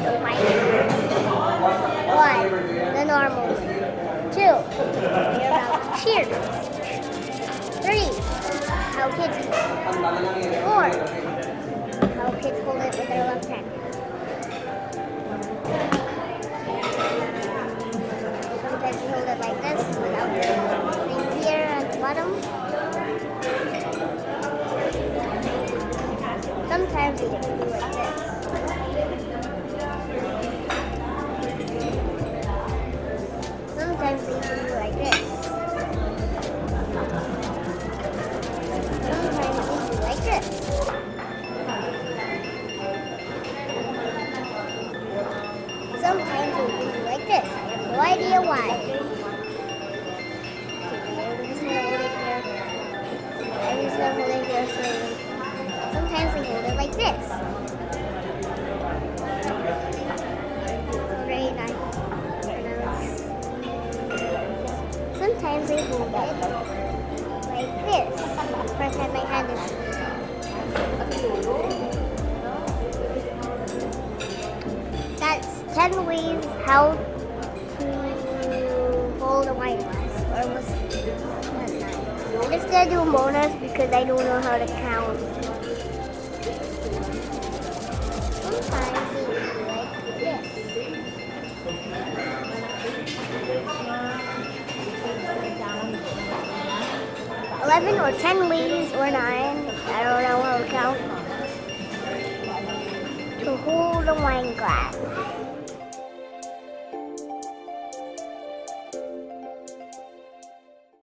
the white. 1. The normal way. 2. You're about to cheer. 3. How kids hold it. 4. How kids hold it with their left hand. Sometimes you hold it like this without the thing here at the bottom. Sometimes you can do like this. Sometimes you can do like this. Sometimes you do like this. Sometimes you do like this. I have no idea why. I'm just gonna hold it here. I'm just gonna hold it here slowly. Sometimes we hold it like this. Very nice. Sometimes we hold it like this. First time my hand is. That's 10 ways how to hold a wine glass. Or almost 9. I'm just gonna do bonus because I don't know how to count. Sometimes we do like this. 11 or 10 ways or 9, I don't know how to count, to hold a wine glass.